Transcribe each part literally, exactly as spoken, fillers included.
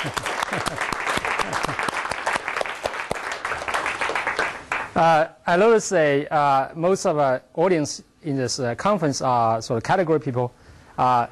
uh, I notice a, uh, most of our audience in this uh, conference are sort of category people. Uh,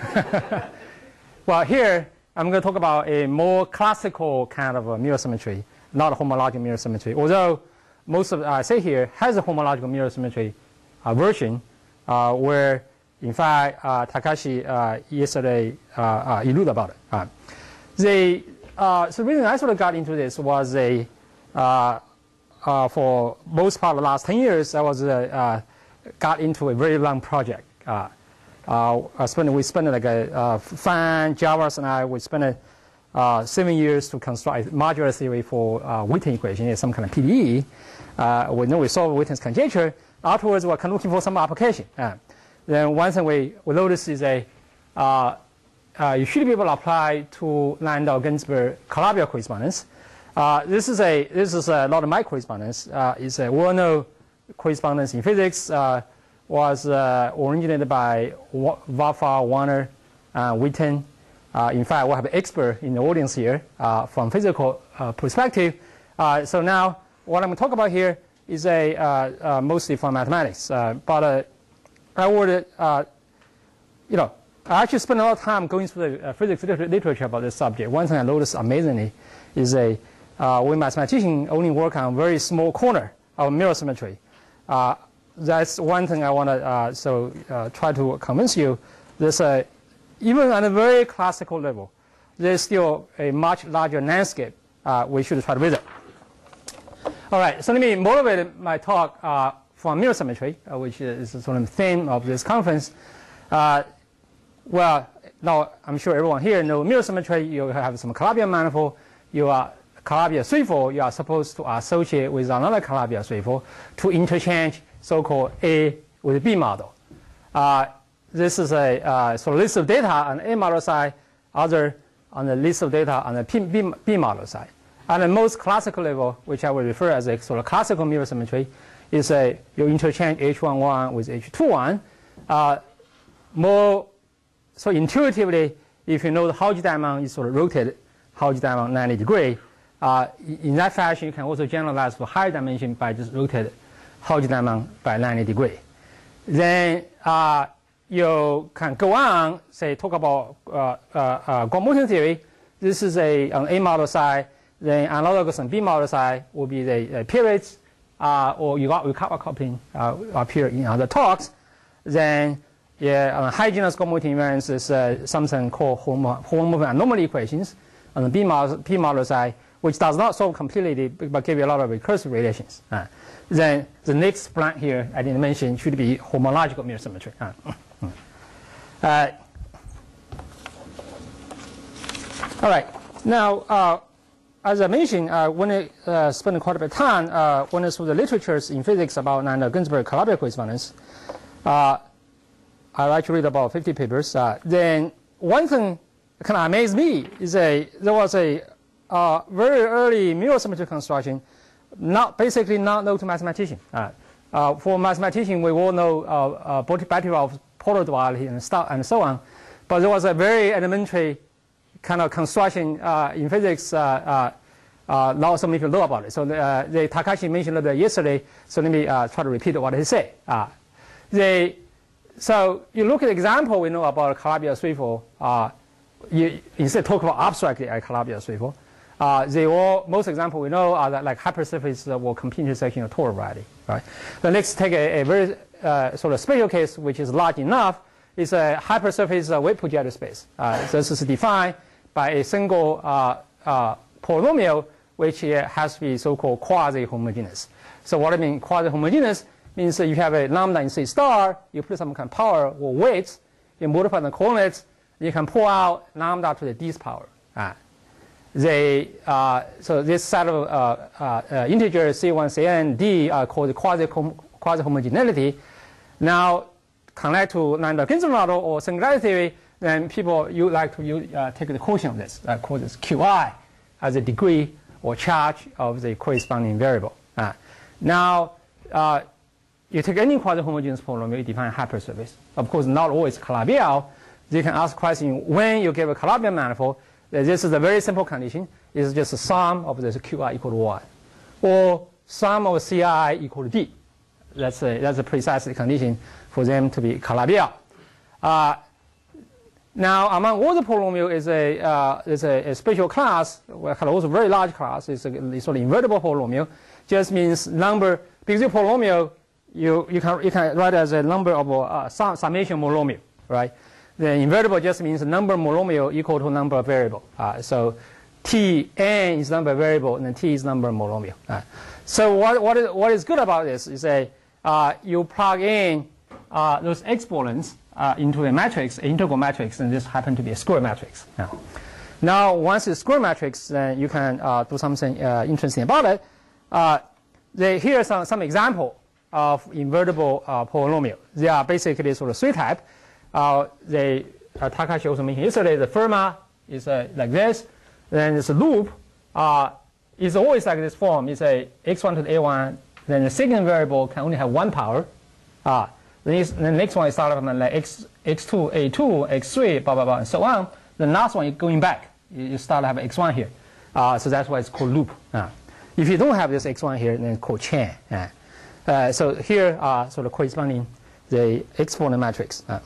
well, here I'm going to talk about a more classical kind of a mirror symmetry, not a homologic mirror symmetry. Although most of I uh, say here has a homological mirror symmetry uh, version, uh, where in fact uh, Takashi uh, yesterday uh, uh, alluded about it. Uh, the uh, so the reason I sort of got into this was a uh, uh, for most part of the last ten years I was uh, uh, got into a very long project. Uh, uh, I spent we spent like a uh, Fan, Javas, and I we spent a, uh, seven years to construct a modular theory for uh, Witten equation, some kind of P D E. Uh, we know we solve Witten's conjecture. Afterwards, we're kind of looking for some application. Uh, then one thing we, we notice is a uh, uh, you should be able to apply to Landau-Ginzburg-Calabi-Yau correspondence. Uh, this is a this is a not my correspondence. Uh, it's a well-known correspondence in physics. Uh, was uh, originated by Vafa, Warner, uh, Witten. Uh, in fact, we have an expert in the audience here uh, from physical uh, perspective. Uh, so now, what I'm going to talk about here is a uh, uh, mostly from mathematics. Uh, but uh, I would, uh, you know, I actually spent a lot of time going through the uh, physics liter literature about this subject. One thing I noticed amazingly is a uh, we mathematicians only work on a very small corner of mirror symmetry. Uh, that's one thing I want to uh, so uh, try to convince you. There's a even on a very classical level, there's still a much larger landscape uh, we should try to visit. All right, so let me motivate my talk uh, from mirror symmetry, uh, which is sort of the theme of this conference. Uh, well, now I'm sure everyone here knows mirror symmetry. You have some Calabi-Yau manifold. You are Calabi-Yau threefold. You are supposed to associate with another Calabi-Yau threefold to interchange so-called A with B model. Uh, this is a uh, sort of list of data on the A model side, other on the list of data on the P, B, B model side. On the most classical level, which I will refer as a sort of classical mirror symmetry, is a you interchange H one one with H two one. Uh, more so intuitively, if you know the Hauge diamond is sort of rotated, Hauge diamond ninety degree, uh, in that fashion you can also generalize for higher dimension by just rotated Hauge diamond by ninety degree. Then uh, you can go on, say talk about uh, uh, uh, Guang-Moting theory. This is a on A model side. Then analogous on B model side will be the uh, periods, uh, or you got Yukawa coupling uh, appear in other talks. Then, yeah, on high genus Guang-Moting invariance is uh, something called homomorphic anomaly equations on the B model, P model side, which does not solve completely, but give you a lot of recursive relations. Uh, then the next blank here I didn't mention should be homological mirror symmetry. Uh, uh, all right, now. Uh, As I mentioned, uh, when I uh, spent quite a bit of time uh, when I saw the literatures in physics about Landau-Ginzburg-Calabi-Yau correspondence, uh, I like to read about fifty papers. Uh, then one thing that kind of amazed me is a there was a uh, very early mirror symmetry construction, not basically not known to mathematicians. Uh, uh, for mathematicians, we all know uh, uh, Batirov's polar duality and, stuff and so on, but there was a very elementary kind of construction uh, in physics, uh, uh, uh, not so many people know about it. So uh, the Takashi mentioned it yesterday, so let me uh, try to repeat what he said. Uh, they, so you look at the example we know about Calabi-Yau threefold, uh, you instead talk about abstractly at Calabi-Yau threefold. Uh, they all, most examples we know are that like hypersurface uh, will complete intersection of Tor variety. Right? Then let's take a, a very uh, sort of special case which is large enough. It's a hypersurface uh, wave projective space. Uh, this is defined by a single uh, uh, polynomial, which uh, has to be so-called quasi-homogeneous. So what I mean quasi-homogeneous means that you have a lambda in C star, you put some kind of power or weights, you multiply the coordinates, you can pull out lambda to the dth power. Uh, they, uh, so this set of uh, uh, uh, integers C one, C n, D are called quasi-homogeneity. Now, connect to Landau-Ginzburg model or singularity theory, then people you like to use, uh, take the quotient of this, uh, call this Qi as a degree or charge of the corresponding variable. Uh, now, uh, you take any quasi-homogeneous polynomial, you define hypersurface. Of course, not always Calabi-Yau. You can ask the question, when you give a Calabi-Yau manifold, This is a very simple condition. It's just a sum of this Qi equal to one, or sum of Ci equal to D. That's a, that's a precise condition for them to be Calabi-Yau. Uh, now, among all the polynomial is a uh, is a, a special class, also a very large class. It's a it's sort of invertible polynomial. Just means number, because your polynomial you you can you can write as a number of uh, sum, summation monomial, right? The invertible just means number monomial equal to number of variable. Uh, so T n is number of variable, and then T is number of monomial. Uh, so what what is what is good about this is a uh, you plug in uh, those exponents uh, into a matrix, an integral matrix, and this happens to be a square matrix. Uh, now, once it's a square matrix, then you can uh, do something uh, interesting about it. Uh, they, here are some some example of invertible uh, polynomial. They are basically sort of three type. Uh, they uh, Takashi also mentioned yesterday. The Fermat is uh, like this. Then this loop uh, is always like this form. It's a x one to the a one. Then the second variable can only have one power. Uh, then the next one is started from like x x2 a two x three blah blah blah and so on. The last one is going back. You, you start to have x one here. Uh, so that's why it's called loop. Uh, if you don't have this x one here, then it's called chain. Uh, uh, so here are sort of corresponding the exponent matrix. Uh.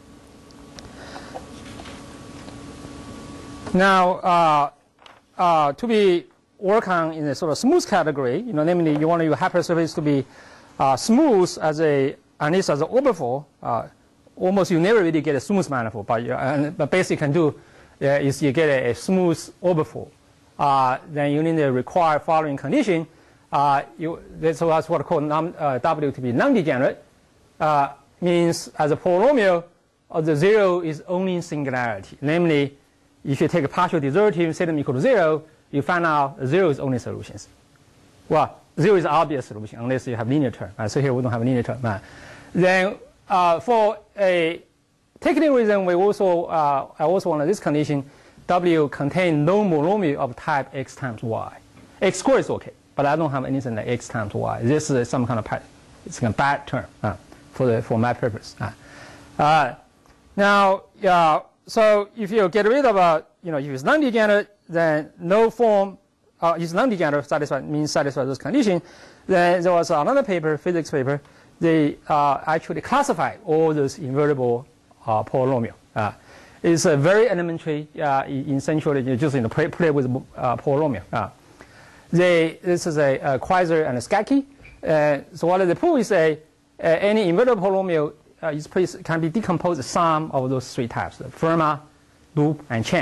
Now, uh, uh, to be work on in a sort of smooth category, you know, namely you want your hypersurface to be uh, smooth as a, at least as an overflow. Uh, almost you never really get a smooth manifold, but you, uh, but basically you can do uh, is you get a, a smooth overflow. Uh, then you need to require following condition. Uh, you, that's what's what called non, uh, W to be non-degenerate. Uh, means as a polynomial, uh, the zero is only singularity, namely. If you take a partial derivative, set them equal to zero, you find out zero is only solutions. Well, zero is obvious solution unless you have linear term. Uh, so here we don't have a linear term. Uh, then uh, for a technical reason, we also uh, I also want this condition: W contain no monomial of type x times y. X squared is okay, but I don't have anything like x times y. This is some kind of it's a bad term uh, for the for my purpose. Uh, uh, now, uh, so if you get rid of a, you know, if it's non-degenerate, then no form uh, is non-degenerate satisfied means satisfy this condition. Then there was another paper, physics paper. They uh, actually classified all those invertible uh, polynomial. Uh, it's a very elementary, uh, essentially you just you know play, play with uh, polynomial. Uh, they this is a, a Quasar and a Scacchi. Uh, so what they prove is a uh, any invertible polynomial. Uh, is can be decomposed sum of those three types: the Fermat, loop, and chain.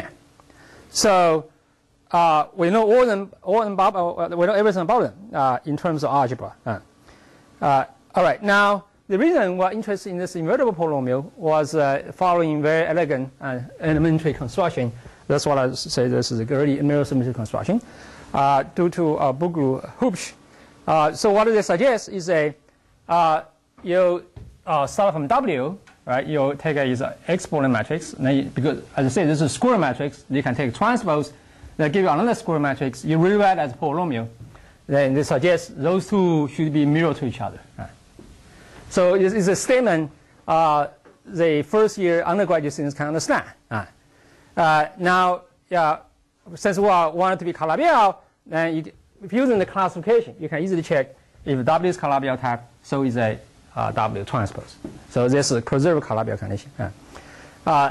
So uh, we know all them, all them about, uh, we know everything about them uh, in terms of algebra. Uh, uh, all right. Now the reason we're interested in this invertible polynomial was uh, following very elegant uh, elementary construction. That's what I say. This is a early mirror symmetry construction uh, due to uh, Buglu Hupsch. Uh, so what they suggest is a uh, you. Uh, start from W, right? You take a is an exponent matrix. And then you, because as I say, this is a square matrix. You can take transpose, then give you another square matrix. You rewrite as a polynomial. Then they suggest those two should be mirror to each other. Right? So it's, it's a statement uh, the first year undergraduate students can understand. Right? Uh, now, yeah, since we are wanted to be Calabi-Yau, then you, if using the classification, you can easily check if W is Calabi-Yau type, so is a Uh, W transpose. So this is preserved Calabi-Yau condition. Uh, uh,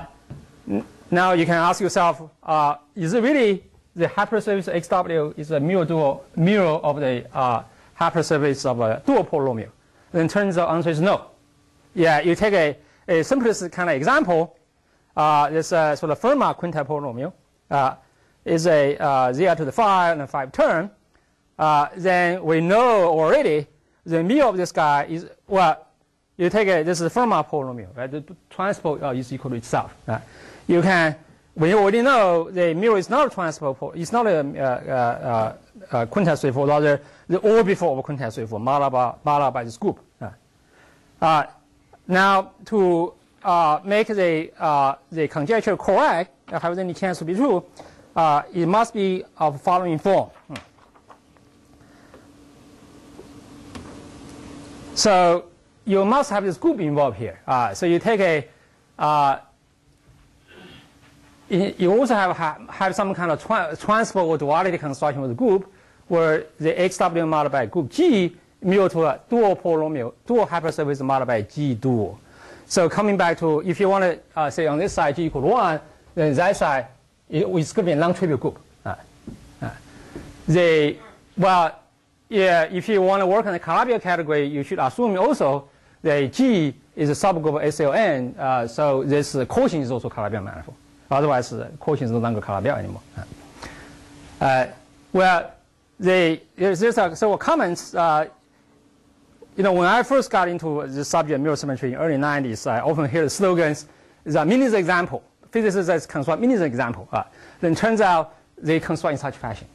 now you can ask yourself, uh, is it really the hypersurface X W is a mirror dual mirror of the uh, hypersurface of a dual polynomial? Then turns out the answer is no. Yeah, you take a, a simplest kind of example. Uh, this uh, sort of Fermat quintile polynomial uh, is a uh, z to the five and a five term. Uh, then we know already. The mu of this guy is, well, you take a, this is a Fermat polynomial, right? The transpose uh, is equal to itself. Right? You can, when you already know the mu is not a transpose, it's not a, uh, uh, uh, quintile threefold, rather the orbit of a quintile threefold, multiplied by, by this group. Right? Uh, now, to uh, make the, uh, the conjecture correct, uh, have any chance to be true, uh, it must be of following form. Hmm. So you must have this group involved here. Uh, so you take a, uh, you also have, have some kind of tra transport or duality construction with the group where the X W multiplied by group G mu to a dual polynomial, dual hypersurface multiplied by G dual. So coming back to, if you want to uh, say on this side G equal to one, then that side it, it's going to be a non-trivial group. Uh, uh, the, well, yeah, if you want to work on the Calabi-Yau category, you should assume also that G is a subgroup of S L N, uh, so this uh, quotient is also Calabi-Yau manifold. Otherwise, the quotient is no longer Calabi-Yau anymore. Uh, well, the, there's, there's a, several comments. Uh, you know, when I first got into the subject of mirror symmetry in the early nineties, I often hear the slogans, the Mini's example. Physicists construct Mini's example. Uh, then turns out they construct in such fashion.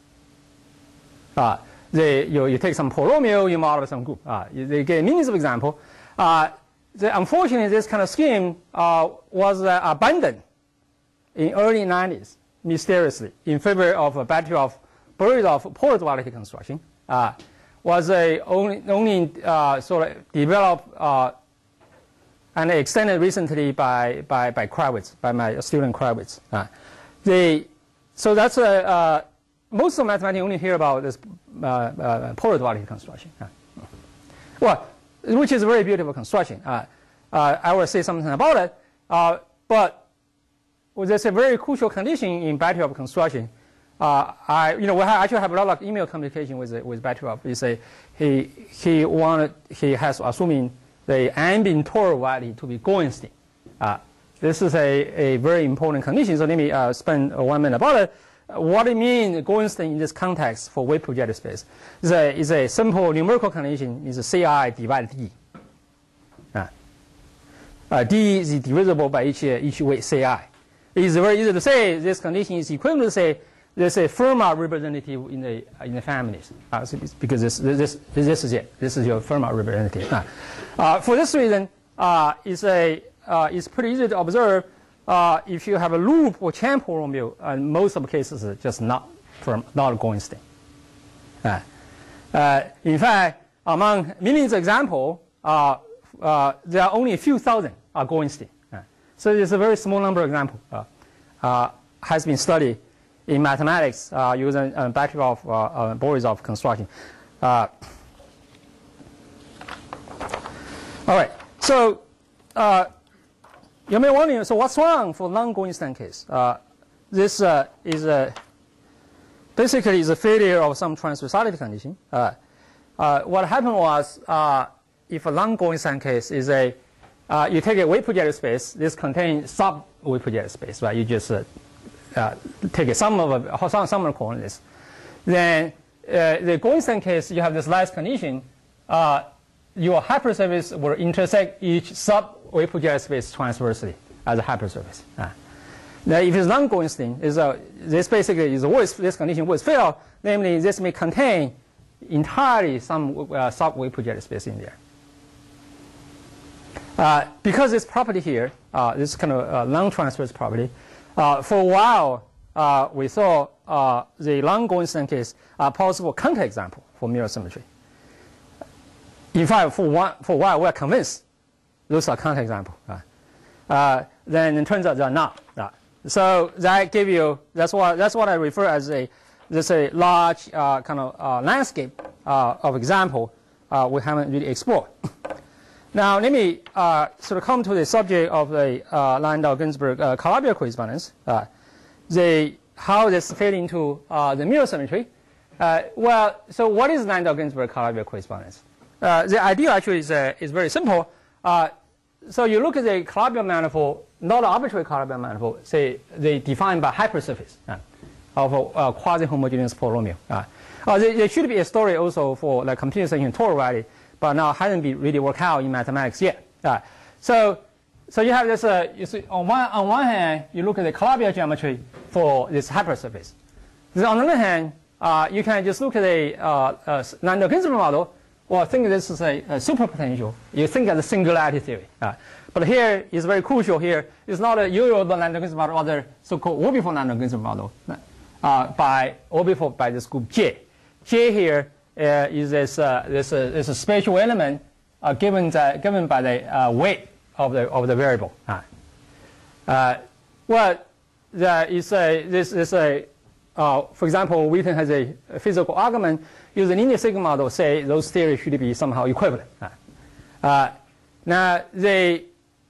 Uh, they, you, you take some polynomial, you model some group. Uh, they get Mini's example. Uh, the, unfortunately, this kind of scheme uh, was uh, abandoned in early nineties, mysteriously, in favor of a battery of Belousov polar duality construction. Uh, was a only, only uh, sort of developed uh, and extended recently by, by, by Kravitz, by my student Kravitz. Uh, the, so that's a, uh, most of mathematics only hear about this uh, uh, polar duality construction. Uh, well, which is a very beautiful construction. Uh, uh, I will say something about it, uh, but well, there's a very crucial condition in Batyrov construction. Uh, I, you know, we have, actually have a lot of email communication with with Batyrov. He say he he wanted he has assuming the ambient toric value to be Gorenstein. Uh, this is a, a very important condition. So let me uh, spend one minute about it. Uh, what it means Gorenstein in this context for wave projective space is a is a simple numerical condition. Is C I divided D. Uh, uh, D is divisible by each each weight C I. It is very easy to say this condition is equivalent to say there's a Fermat representative in the in the families uh, because this this this is it. This is your Fermat representative. Uh, uh, for this reason, uh, it's a uh, it's pretty easy to observe. Uh, if you have a loop or chain polynomial, uh, most of the cases are just not from not Gorenstein. Uh, uh, in fact, among Mini's example, uh, uh, there are only a few thousand are Gorenstein. Uh, so it's a very small number example uh, uh, has been studied in mathematics uh, using a battery of uh, uh, Belousov construction. Uh, all right, so uh, you may wonder, so what's wrong for non-Gorenstein case? Uh, this uh, is a basically is a failure of some transversality condition. Uh, uh, what happened was, uh, if a non-Gorenstein case is a, uh, you take a wave projective space, this contains sub wave projective space, right? You just uh, Uh, take a sum of a, some, sum of coordinates. Then uh, the Gorenstein case, you have this last condition. Uh, your hypersurface will intersect each sub-wave projective space transversely as a hypersurface. Uh. Now, if it's non-Gorenstein, is a this basically is always this condition always fail. Namely, this may contain entirely some uh, sub-wave projective space in there. Uh, because this property here, uh, this kind of uh, non-transverse property. Uh, for a while, uh, we saw uh, the non-Gorenstein case a possible counterexample for mirror symmetry. In fact, for, one, for a while, we are convinced those are counterexamples. Uh, uh, then it turns out they are not. Uh, so that give you that's what that's what I refer as a this a large uh, kind of uh, landscape uh, of example uh, we haven't really explored. Now, let me uh, sort of come to the subject of the uh, Landau-Ginzburg uh, Calabi-Yau correspondence. Uh, the, how this fit into uh, the mirror symmetry. Uh, well, so what is Landau-Ginzburg Calabi-Yau correspondence? Uh, the idea actually is, uh, is very simple. Uh, so you look at the Calabi-Yau manifold, not an arbitrary Calabi-Yau manifold, say they defined by hypersurface uh, of a uh, quasi-homogeneous polynomial. Uh, uh, there, there should be a story also for like continuous section toric value, but now hasn't been really worked out in mathematics yet. Uh, so, so you have this. Uh, you see, on one on one hand, you look at the Calabi-Yau geometry for this hypersurface. Then on the other hand, uh, you can just look at the uh, uh, Landau-Ginzburg model, or think this is a, a superpotential. You think of the singularity theory. Uh, but here is very crucial. Here it's not a Euro Landau-Ginzburg model, or the so-called orbifold Landau-Ginzburg model uh, by orbifold by this group J. J here. Uh, is this uh, this uh, this a spatial element uh, given the, given by the uh, weight of the of the variable? Uh, uh, well, there is a, this is a, uh, for example, Witten has a, a physical argument. Use a linear sigma model, say those theories should be somehow equivalent. Uh, now, they,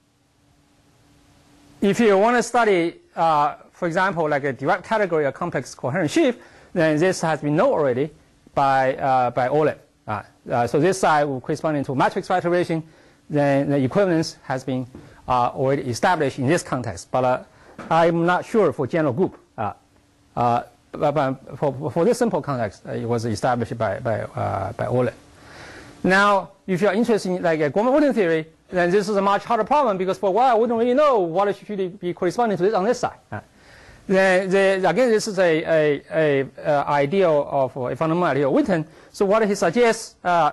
if you want to study, uh, for example, like a derived category of complex coherent sheaf, then this has been known already by, uh, by Oleb. Uh, uh, so this side will correspond to matrix factorization. Then the equivalence has been uh, already established in this context. But uh, I'm not sure for general group. Uh, uh, but, but for, for this simple context, uh, it was established by, by, uh, by Oleb. Now, if you're interested in like a Gorman-Witten theory, then this is a much harder problem because for a while we don't really know what should be corresponding to this on this side. Uh, then, the, again, this is a, a, a, a ideal of a fundamental ideal of Witten. So what he suggests uh,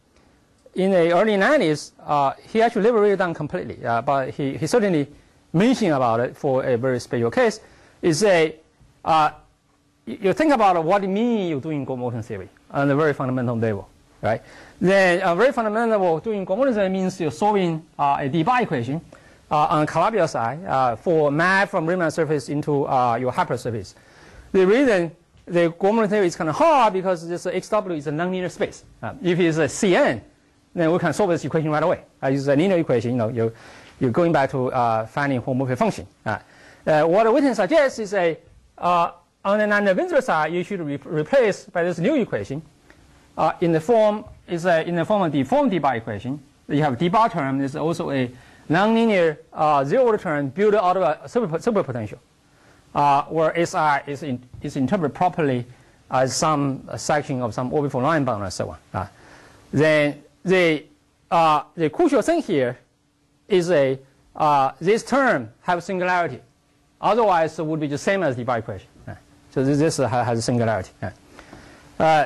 in the early nineties, uh, he actually never wrote it down completely, uh, but he, he certainly mentioned about it for a very special case. Is a uh, you think about what it means you're doing Gorman-Witten theory on a very fundamental level, right? Then a very fundamental level doing Gorman-Witten theory means you're solving uh, a D-bar equation uh, on Calabi-Yau side uh, for map from Riemann surface into uh, your hypersurface. The reason the Gorman-Witten theory is kind of hard because this uh, X W is a nonlinear space. Uh, if it's a C N, then we can solve this equation right away. I uh, use a linear equation. You know, you're, you're going back to uh, finding homomorphic function. Uh, uh, what Witten suggests is a uh, on the Landau-Ginzburg side, you should re replace by this new equation uh, in the form is a, in the form of the deformed D-bar equation. You have D-bar term. There's also a nonlinear uh, zero-order term built out of a super, superpotential, uh, where S I is in, is interpreted properly as some uh, section of some orbital line bound and so on. Uh, then the uh, the crucial thing here is a uh, this term have singularity. Otherwise, it would be the same as the D-bar equation. Uh, so this, this uh, has a singularity. Uh, uh,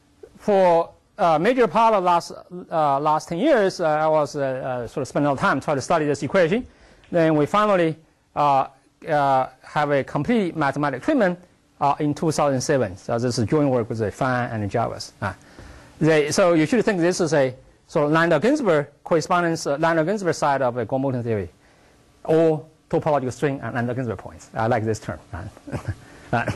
for a major part of last uh, last ten years, uh, I was uh, uh, sort of spending a lot of time trying to study this equation. Then we finally uh, uh, have a complete mathematical treatment uh, in two thousand seven. So this is joint work with uh, Fan and Jarvis. Uh, they, so you should think this is a sort of Landau-Ginzburg correspondence, uh, Landau-Ginzburg side of a Gorman-Witten theory, or topological string and Landau-Ginzburg points. I like this term. uh,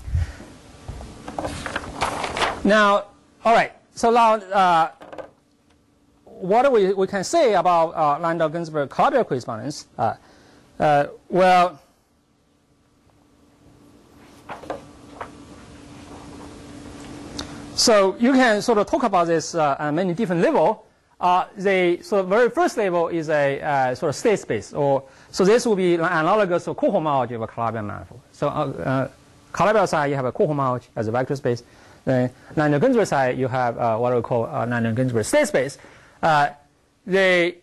now, all right. So now, uh, what do we we can say about uh, Landau-Ginzburg Calabi-Yau correspondence? Uh, uh, well, so you can sort of talk about this uh, at many different levels. Uh, the sort of very first level is a uh, sort of state space, or so this will be analogous to cohomology of a Calabi-Yau manifold. So uh, uh, Calabi-Yau side, you have a cohomology as a vector space. Then Landau-Ginzburg side, you have uh, what we call uh, Landau-Ginzburg state space. Uh, they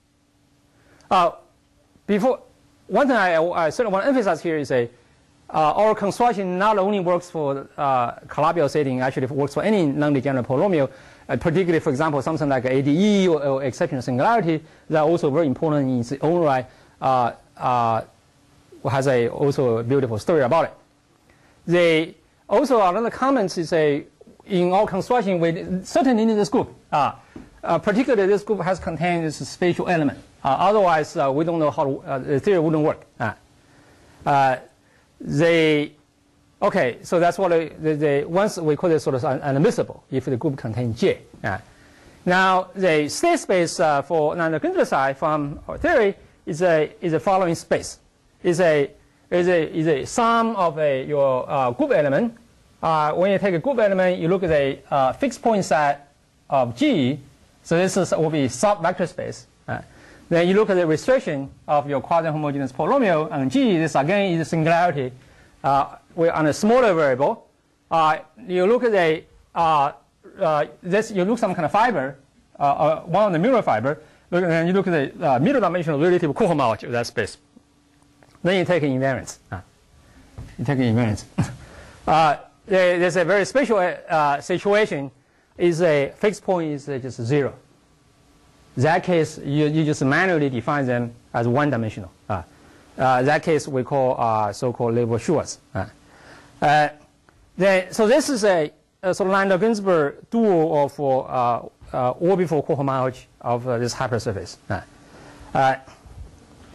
uh, before one thing I, I certainly want to emphasize here is a uh, our construction not only works for uh, Calabi-Yau setting, actually it works for any non-degenerate polynomial. Uh, particularly, for example, something like A D E or, or exceptional singularity, that are also very important in its own right. Uh, uh, has a also a beautiful story about it. They also another comment is a in our construction we certainly need this group. Uh, uh, particularly, this group has contained this spatial element. Uh, otherwise, uh, we don't know how to, uh, the theory wouldn't work. Uh, uh, they Okay, so that's what the, the, the once we call it sort of unadmissible if the group contains J. Uh, now the state space uh, for Landau-Ginzburg side from our theory is a is a following space. Is a is a is a sum of a your uh, group element. Uh, when you take a group element, you look at a uh, fixed point set of G. So this is will be sub vector space. Uh, then you look at the restriction of your quasi-homogeneous polynomial, and G. This again is a singularity. Uh, we're on a smaller variable. Uh, you look at a uh, uh, this. You look some kind of fiber, uh, uh, one of the mirror fiber, and you look at the uh, middle dimensional relative cohomology of that space. Then you take an invariance. Uh, you take an invariance. uh, there, there's a very special uh, situation. Is a fixed point is uh, just zero. In that case, you, you just manually define them as one dimensional. Uh, Uh, that case we call uh, so-called Leboeuf-Schwarz. Uh, uh, then, so this is a, a sort of Landau-Ginzburg dual of uh, uh, orbital cohomology of uh, this hypersurface. Uh, uh,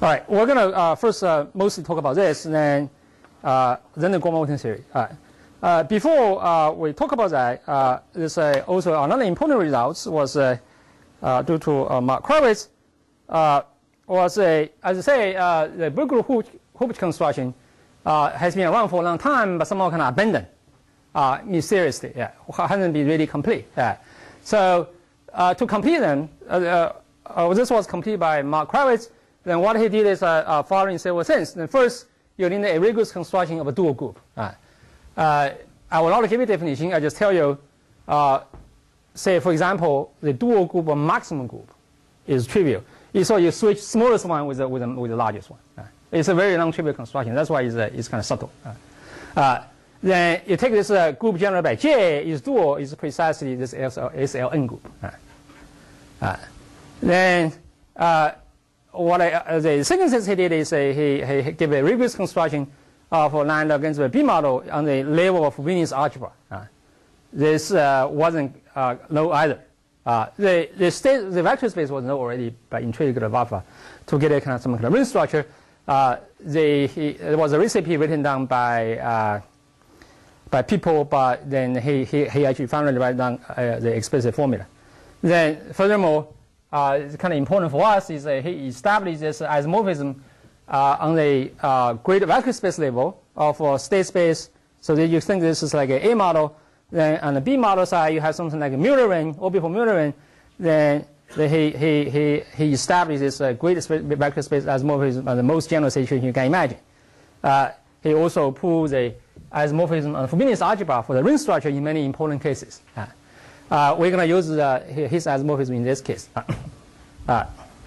All right, we're going to uh, first uh, mostly talk about this, and then uh, then the Guo-Moting theory. All right. Uh, before uh, we talk about that, uh, there's uh, also another important result was uh, uh, due to uh, Mark Kravitz. Uh, was a, as I say, uh, the Berkeley-Hooch construction uh, has been around for a long time, but somehow kind of abandoned uh, mysteriously. Yeah, hasn't been really complete. Yeah. So uh, to complete them, uh, uh, uh, this was completed by Mark Kravitz. Then what he did is uh, uh, following several things. Then first, you need a rigorous construction of a dual group. Uh, uh, I will not give you a definition. I just tell you, uh, say for example, the dual group or maximum group is trivial. So you switch smallest one with the, with the, with the largest one. Uh, it's a very non-trivial construction. That's why it's, uh, it's kind of subtle. Uh, uh, then you take this uh, group generated by J is dual is precisely this S L N group. Uh, uh, then uh, what I, uh, the second thing he did is uh, he, he gave a rigorous construction of a lambda against the B model on the level of Frobenius algebra. Uh, this uh, wasn't uh, low either. Uh, the, the, state, the vector space was known already by intrinsic of alpha to get a kind of some kind of ring structure. Uh, the, he, there was a recipe written down by uh, by people, but then he, he, he actually finally write down uh, the explicit formula. Then furthermore, uh, it's kind of important for us is that he established this isomorphism uh, on the uh, greater vector space level of uh, state space, so that you think this is like an A model. Then on the B model side, you have something like a Mueller ring, orbital Mueller ring. Then the, he, he, he, he established this uh, greater space, vector space isomorphism on the most general situation you can imagine. Uh, he also proved the isomorphism on Frobenius algebra for the ring structure in many important cases. Uh, uh, we're going to use uh, his isomorphism in this case. Uh, uh,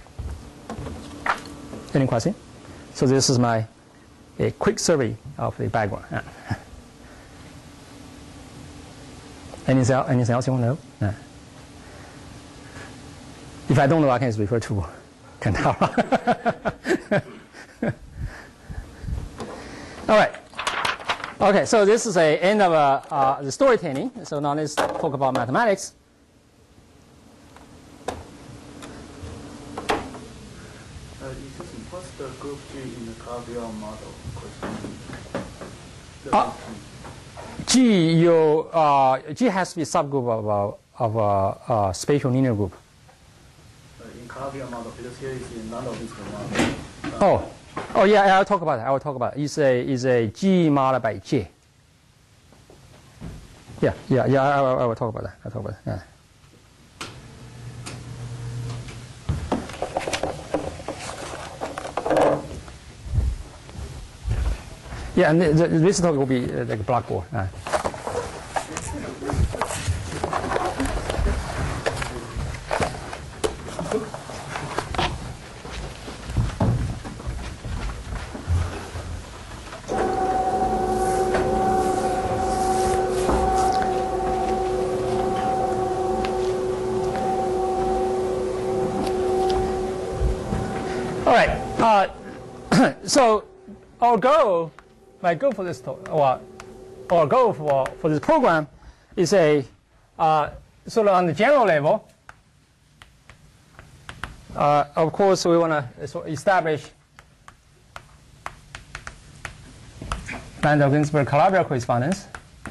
any question? So this is my a quick survey of the background. Uh. Anything else, anything else you want to know? Yeah. If I don't know, I can just refer to Kantara. All right. Okay, so this is a end of uh, uh, the storytelling. So now let's talk about mathematics. Uh, what's the group G in the Calabi-Yau model? Uh, G, you, uh, G has to be subgroup of a of a, uh, spatial linear group. Uh, in Calabi-Yau model, because here is in non-logical model. Uh, oh, oh yeah, I'll talk about it. I will talk about it. It's a is a G modeled by J. Yeah, yeah, yeah. I, I, I will talk about that. I'll talk about it. Yeah. Yeah, and the, the, this talk will be uh, like a blackboard. Uh. All right. Uh, so our goal. My goal for this talk, or our goal for, for this program is a uh, sort of on the general level. Uh, of course, we want to sort of establish Landau-Ginzburg-Calabi-Yau correspondence.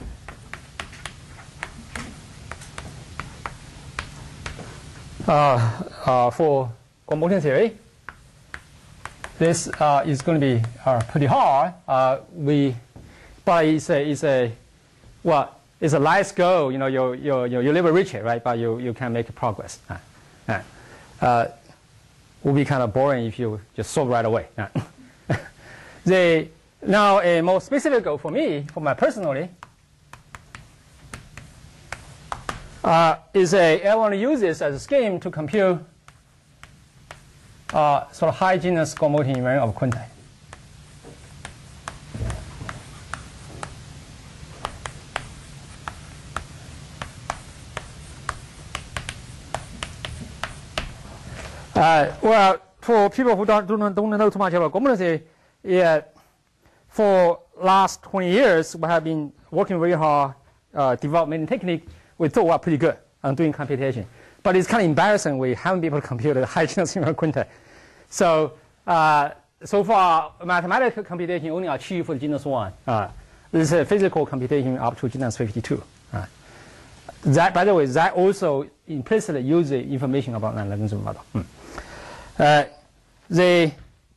Uh, uh, for Guo-Moting theory. This uh, is going to be uh, pretty hard. Uh, we, but it's a, it's a, well, it's a nice goal. You know, you you you, you never reach it, right? But you you can make progress. Uh, uh, uh, would be kind of boring if you just solve right away. Uh. the now a more specific goal for me, for my personally, uh, is a I want to use this as a scheme to compute. Uh, sort of high genus Guo-Moting invariant of quintet. Uh, well, for people who don't, don't, don't know too much about Guo-Moting theory, yeah, for last twenty years, we have been working very hard, uh, develop many techniques we thought were pretty good on doing computation. But it's kind of embarrassing we haven't been able to compute a high genus invariant quintet. So uh, so far, mathematical computation only achieved for genus one. Uh, this is physical computation up to genus fifty-two. Uh, that, by the way, that also implicitly uses information about Landau-Ginzburg model. Hmm. Uh, the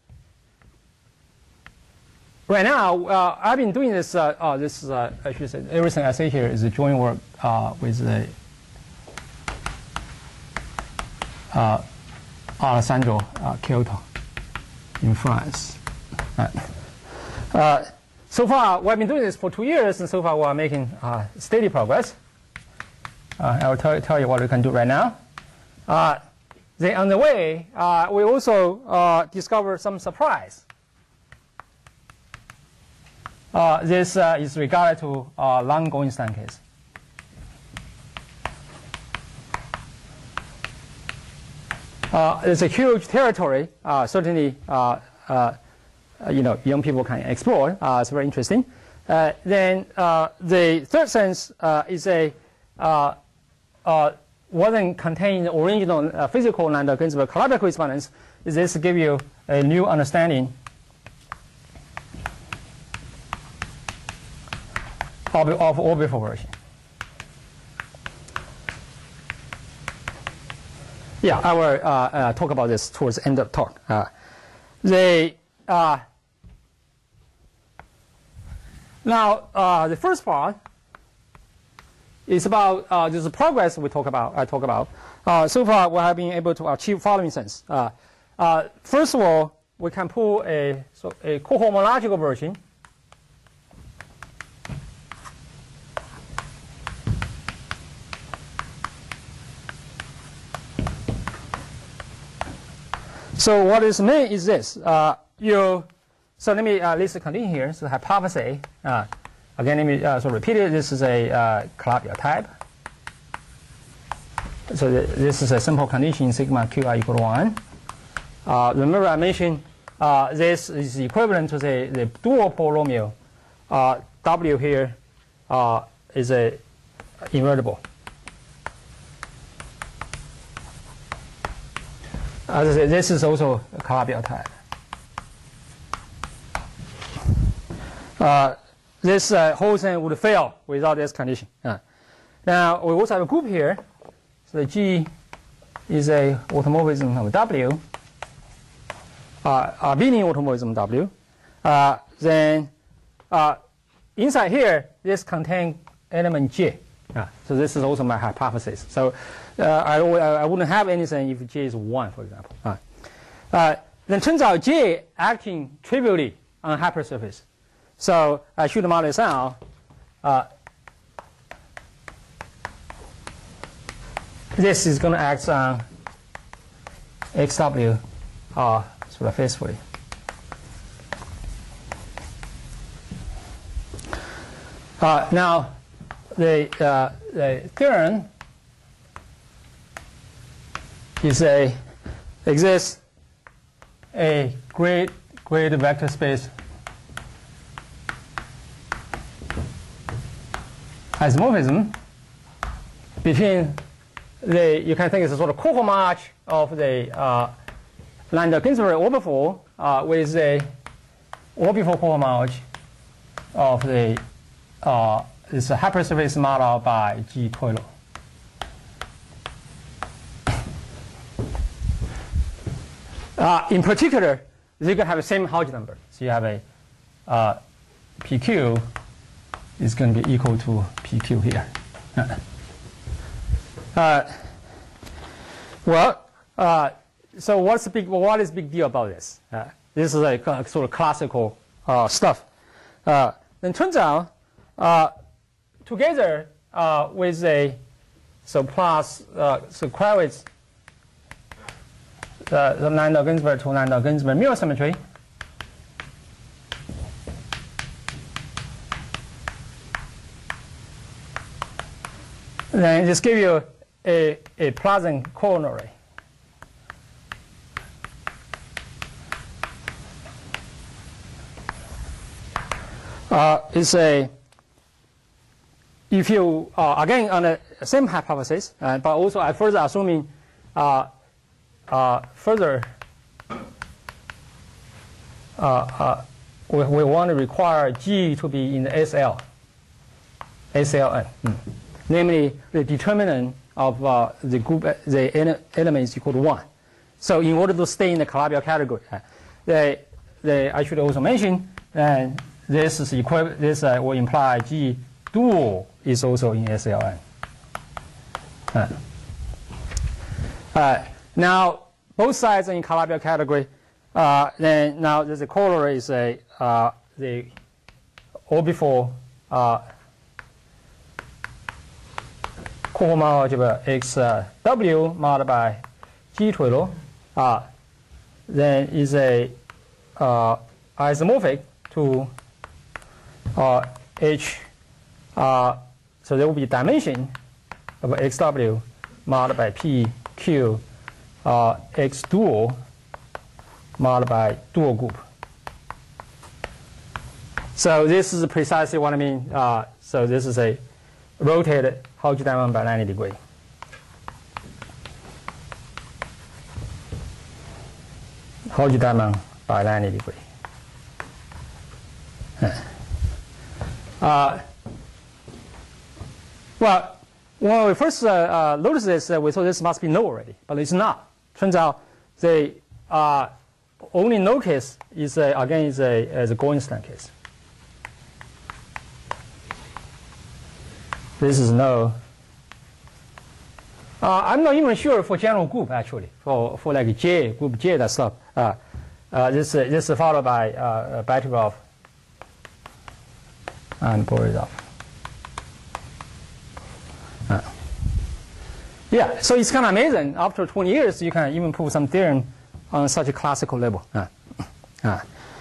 right now, uh, I've been doing this. Uh, oh, this is uh, I should say everything I say here is a joint work uh, with the uh, Alessandro uh, Kyoto in France. Right. Uh, so far, we've been doing this for two years, and so far we are making uh, steady progress. Uh, I will tell, tell you what we can do right now. Uh, then on the way, uh, we also uh, discover some surprise. Uh, this uh, is regarded to uh, Lang-Goldstein case. Uh, it's a huge territory. Uh, certainly, uh, uh, you know, young people can explore. Uh, it's very interesting. Uh, then uh, the third sense uh, is a uh, uh, wasn't contain the original uh, physical Landau-Ginzburg collaborative correspondence. Is this give you a new understanding of, of orbital version? Yeah, I will uh, uh, talk about this towards the end of the talk. Uh, the, uh, now, uh, the first part is about uh, this progress we talk about. I talk about. Uh, so far, we have been able to achieve following things. Uh, uh, first of all, we can pull a so a cohomological version. So what is meant is this. Uh, you, so let me uh, list the condition here. So hypothesis A. Uh, again, let me uh, so repeat it. This is a uh, Calabi type. So th this is a simple condition sigma Qi equal to one. Uh, remember I mentioned uh, this is equivalent to the, the dual polynomial. Uh, W here uh, is a invertible. As I said, this is also a Calabi type. Uh, this uh, whole thing would fail without this condition. Uh. Now, we also have a group here. So the G is a automorphism of W, uh, abelian automorphism W. Uh, then uh, inside here, this contains element J. Uh, so this is also my hypothesis. So uh, I, I wouldn't have anything if J is one, for example. Uh, uh, then turns out J acting trivially on hypersurface. So I should model this out. Uh, this is going to act on X W uh, sort of faithfully. Uh, now, the, uh, the theorem is a exists a great great vector space isomorphism between the, you can think it's a sort of cohomology of the uh, Landau-Ginzburg orbifold uh, with a orbifold cohomology of the uh, this hypersurface model by G. Toilo. Uh, in particular, you can have the same Hodge number. So you have a uh, P Q is going to be equal to P Q here. uh, well, uh, so what's the big? What is the big deal about this? Uh, this is a sort of classical uh, stuff. Uh, then turns out, uh, together uh, with a so plus uh, so Kravitz uh, the Landau-Ginzburg to Landau-Ginzburg mirror symmetry. Then just give you a, a Poisson coronary. Uh, it's a, if you, uh, again, on the same hypothesis, uh, but also I further assuming uh, uh, further uh, uh, we, we want to require G to be in the S L, S L N, mm. namely the determinant of uh, the group, the ele element is equal to one. So in order to stay in the Calabi-Yau category, uh, they, they, I should also mention that this is equivalent. This uh, will imply G dual is also in S L N. Uh, uh, now both sides are in Calabi-Yau category. Uh, then now there's a corollary is a uh, the orbifold uh, cohomology x uh, w multiplied by G total uh, then is a uh, isomorphic to uh, H. Uh, so there will be dimension of xw multiplied by P Q uh, x dual multiplied by dual group. So this is precisely what I mean. Uh, so this is a rotated Hodge diamond by ninety degree. Hodge diamond by ninety degree. Uh, well, when we first uh, uh, noticed this, uh, we thought this must be null already, but it's not. Turns out the uh, only null case is a, again is a, is a Gorenstein case. This is null. Uh, I'm not even sure for general group actually. For for like J group J that stuff. Uh, uh, this uh, this is followed by uh, Batyov and Borisov. Uh, yeah, so it's kind of amazing. After twenty years, you can even prove some theorem on such a classical level. Uh, uh.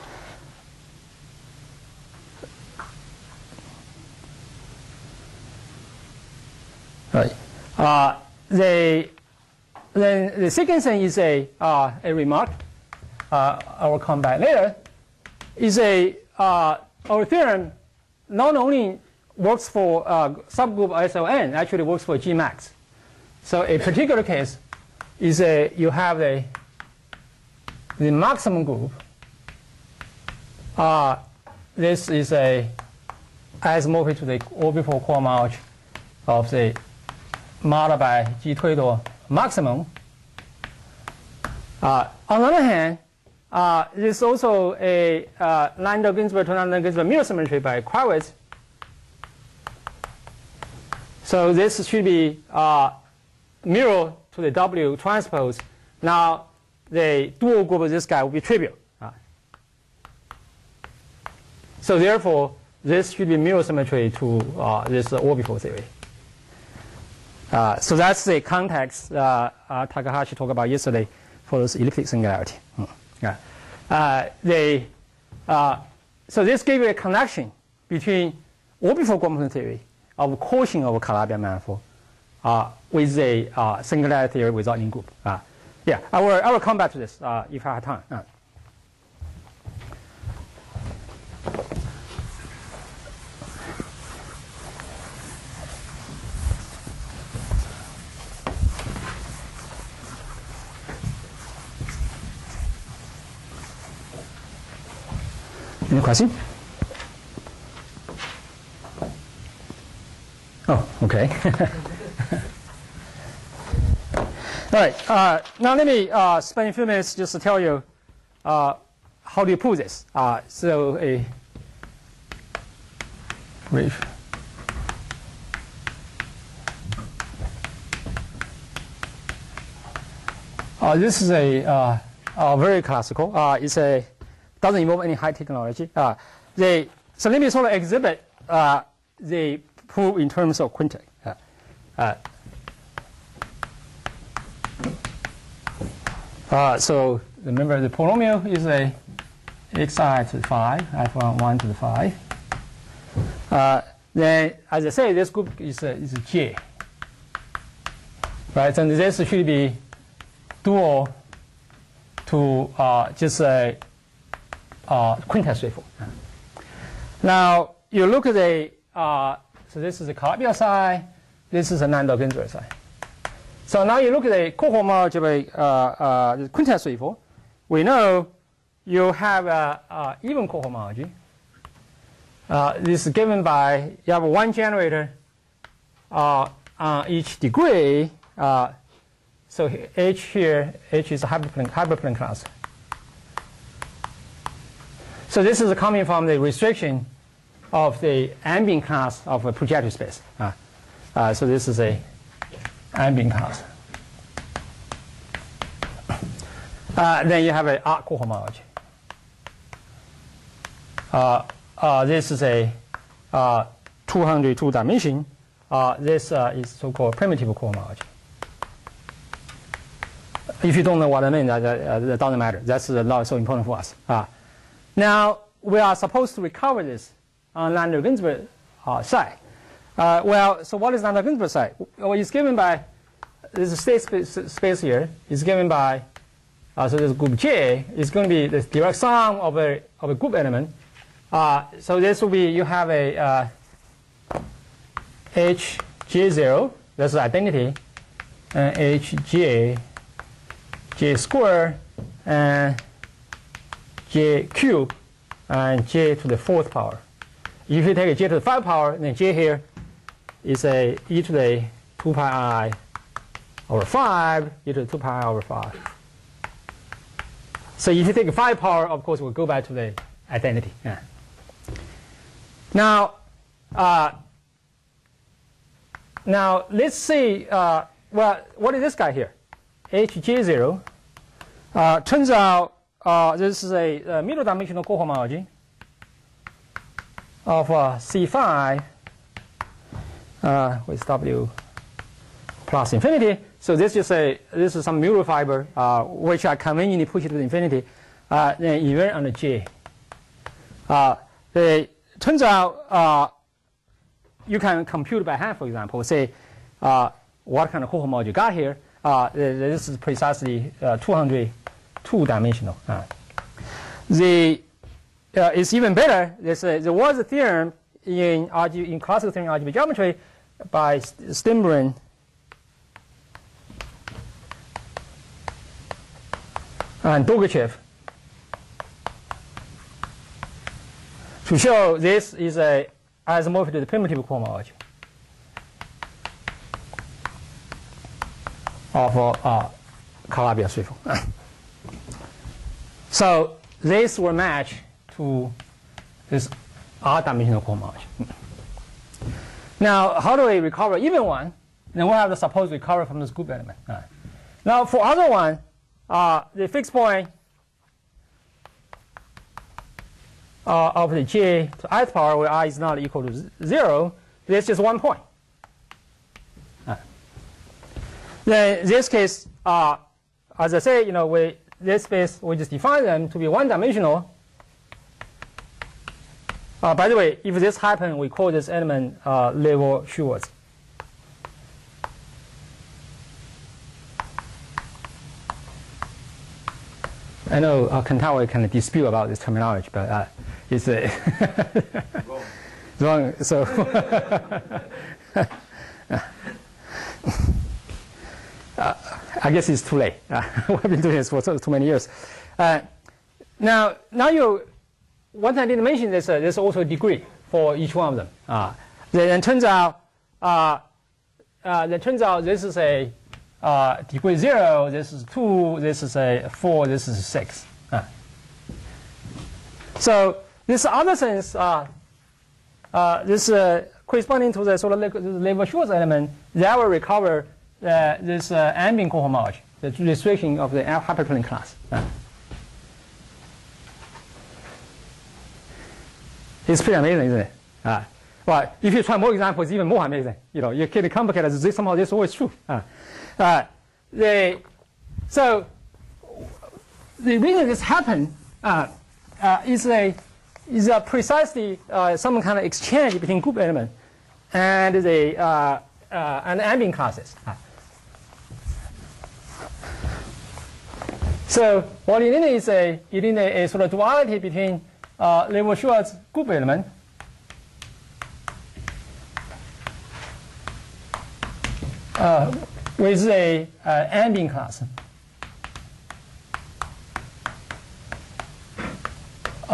Right. Uh, the then the second thing is a uh, a remark. Uh, I will come back later. Is a uh, our theorem not only works for uh, subgroup S L N, actually works for G max. So a particular case is a you have a the maximum group. Uh, this is a isomorphic to the orbifold cohomology of the multiplied by G total maximum. Uh, on the other hand, uh, there's also a uh, Landau-Ginzburg to Landau-Ginzburg mirror symmetry by Kravitz. So this should be uh, mirror to the W transpose. Now the dual group of this guy will be trivial. Uh, so therefore, this should be mirror symmetry to uh, this uh, orbifold theory. Uh, so that's the context uh, uh, Takahashi talked about yesterday for this elliptic singularity. Mm. Yeah. Uh, they, uh, so this gave you a connection between orbifold quantum theory of quotient of a Calabi-Yau manifold uh, with the uh, singularity theory without in group. Uh, yeah, I will, I will come back to this uh, if I have time. Uh. Any question? Oh, okay. All right. Uh, now let me uh, spend a few minutes just to tell you uh, how do you prove this. Uh, so a brief. Uh, this is a uh, uh, very classical. Uh, it's a doesn't involve any high technology. Uh, they, so let me sort of exhibit uh, the proof in terms of quintet. Uh, uh, uh, so remember the polynomial is a xi to the five, I from one to the five. Uh, then, as I say, this group is a, is a J. Right, and this should be dual to uh, just a Uh, quintet straightforward. Now you look at the uh, so this is the Calabi-Yau side, this is a Landau-Ginzburg side. So now you look at the cohomology of a uh, uh, quintet straightforward. We know you have a, a even cohomology. Uh, this is given by you have one generator uh, on each degree. Uh, so H here, H is a hyperplane, hyperplane class. So this is coming from the restriction of the ambient class of a projective space. Uh, uh, so this is a ambient class. Uh, then you have an arc cohomology. Uh, uh, this is a uh, two hundred two dimension. Uh, this uh, is so-called primitive cohomology. If you don't know what I mean, that, uh, that doesn't matter. That's uh, not so important for us. Uh, now, we are supposed to recover this on Landau-Ginzburg uh, side. Uh, well, so what is Landau-Ginzburg side? Well, it's given by, this state space, space here is given by, uh, so this group J is going to be the direct sum of a, of a group element. Uh, so this will be, you have a uh, H J zero, that's the identity, and H J, J square, and J cube, and J to the fourth power. If you take a J to the five power, then J here is a e to the two pi I over five, e to the two pi I over five. So if you take a five power, of course, we'll go back to the identity. Yeah. Now, uh, now let's see. Uh, well, what is this guy here? H J zero. Uh, turns out uh, this is a, a middle dimensional cohomology of uh, C five uh, with W plus infinity. So this is a this is some mural fiber uh, which I conveniently push it to infinity. Uh, then invert on the J. Uh, the turns out uh, you can compute by hand, for example, say uh, what kind of cohomology you got here. Uh, this is precisely uh, two hundred two dimensional. Uh, the uh, it's even better. There's a, there was a theorem in R G B, in classical theory in R G B geometry by Steinbrun and Dogachev to show this is a isomorphic to the primitive cohomology of uh, Calabi-Yau. So this will match to this R-dimensional cohomology. Now, how do we recover even one? Then we'll have to suppose recover from this group element. Right. Now, for other one, uh, the fixed point uh, of the J to ith power, where I is not equal to zero, there's just one point. Right. Then in this case, uh, as I say, you know, we this space we just define them to be one-dimensional. Uh, by the way, if this happens, we call this element uh, Levy-Schwarz. I know uh, Kentawa can dispute about this terminology, but uh, it's uh, wrong. wrong. So uh, I guess it's too late. Uh, we've been doing this for so, too many years. Uh, now, now you. One thing I didn't mention is uh, there's also a degree for each one of them. Uh, then it turns out, uh, uh, then turns out this is a uh, degree zero. This is two. This is a four. This is a six. Uh. So this other sense, uh, uh, this uh, corresponding to the sort of Levy-Schwarz element, that will recover uh, this uh, ambient cohomology, the restriction of the hyperplane class. Uh. It's pretty amazing, isn't it? Uh, well, if you try more examples, it's even more amazing. You know, you get complicated. This, somehow this is always true. Uh, uh, the, so the reason this happened uh, uh, is a is a precisely uh, some kind of exchange between group element and the uh, uh, and ambient classes. Uh. So what you need is a you need a, a sort of duality between Uh, Levy-Schwarz group element uh, with a uh, ambient class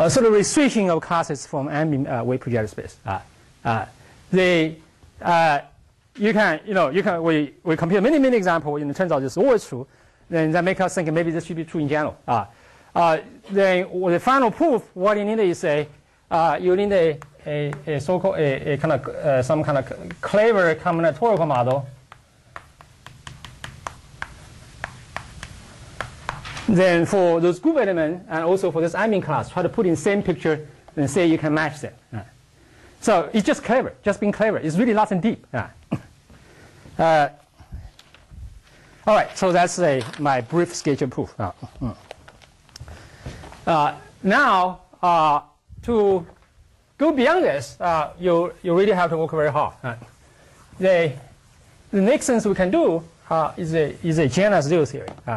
uh, sort of restriction of classes from ambient uh, wave projector space. Uh, uh, they, uh, you can, you know, you can, we, we compare many, many examples, and it turns out this is always true. Then that makes us think maybe this should be true in general. Uh, uh, then the final proof, what you need is a, uh, you need a, a, a so-called, a, a kind of, uh, some kind of clever combinatorial model. Then for those group elements, and also for this ambient class, try to put in the same picture and say you can match them. Uh, so it's just clever, just being clever. It's really nothing deep. Uh, uh, all right, so that's a, my brief sketch of proof. Uh, uh, now, uh, to go beyond this, uh, you, you really have to work very hard. Uh, the, the next thing we can do uh, is a, is a Jena zero theory. Uh,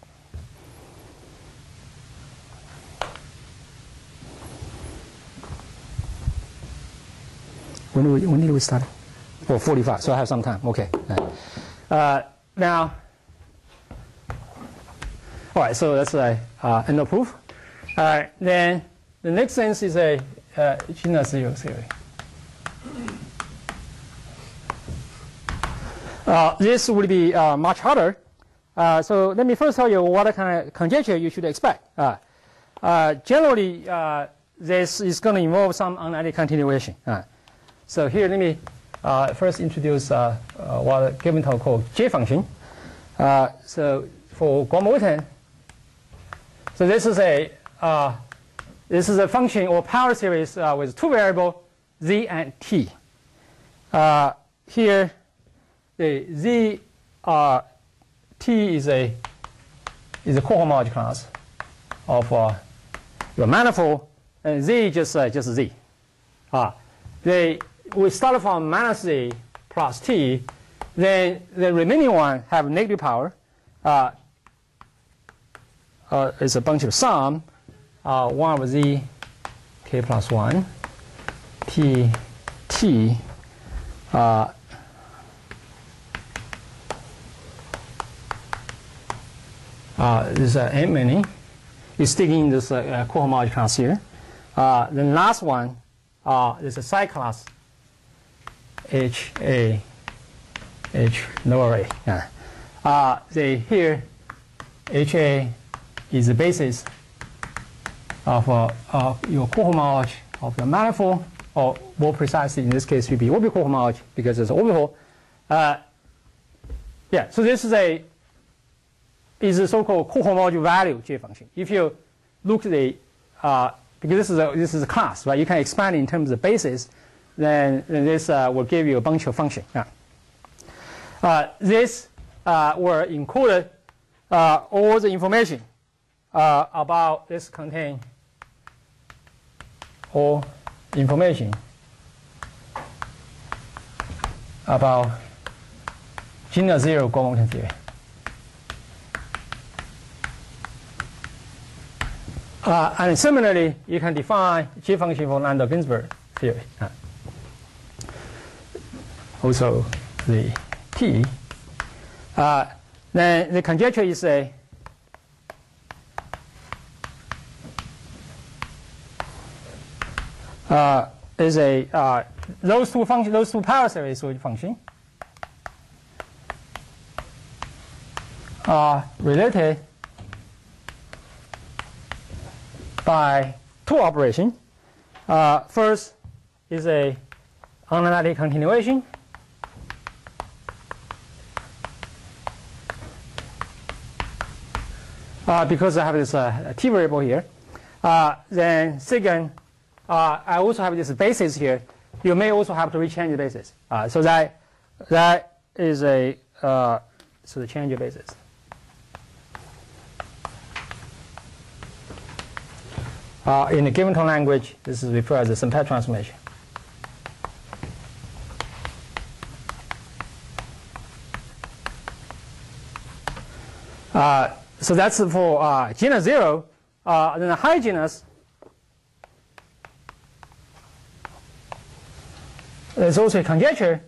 When did, we, when did we start? Oh, forty-five, so I have some time. Okay. Uh, now, all right, so that's a uh, end of proof. All right, then the next thing is a uh, Jena zero theory. Uh, this will be uh, much harder. Uh, so let me first tell you what kind of conjecture you should expect. Uh, uh, generally, uh, this is going to involve some analytic continuation. Uh, So here, let me uh, first introduce uh, uh, what Gevhenthal called J function. Uh, so for Guo-Moulton, so this is a uh, this is a function or power series uh, with two variables, z and t. Uh, here, the z uh, t is a is a cohomology class of uh, your manifold, and z just uh, just z. Uh, they we start from minus z plus t, then the remaining one have negative power. Uh, uh, it's a bunch of sum. Uh, one of z k plus one, t t. Uh, uh, this is uh, n many. You stick in this uh, cohomology class here. Uh, the last one uh, is a psi class. H A H lower a. Yeah. Uh, the here H A is the basis of, uh, of your cohomology of the manifold, or more precisely in this case should be orbital cohomology because it's orbital. Uh, yeah. So this is a is a so-called cohomology value J function. If you look at the uh, because this is a this is a class, right? You can expand it in terms of basis. Then, then this uh, will give you a bunch of functions. Yeah. Uh, this uh, will include uh, all the information uh, about this contain all information about Jena zero Guo-Moulton theory. Uh, and similarly, you can define J function for Landau-Ginzburg theory. Uh. Also the t. Uh, then the conjecture is a uh, is a uh, those two function those two power series with function are related by two operations. Uh, first is a analytic continuation. Uh, because I have this uh, t variable here. Uh, then second, uh, I also have this basis here. You may also have to rechange the basis. Uh, so that that is a uh, so the change of basis. Uh, in the Gevhenthal language, this is referred as a Sempeth transformation. Uh, So that's for uh, Jena zero. Uh, then the high genus, there's also a conjecture.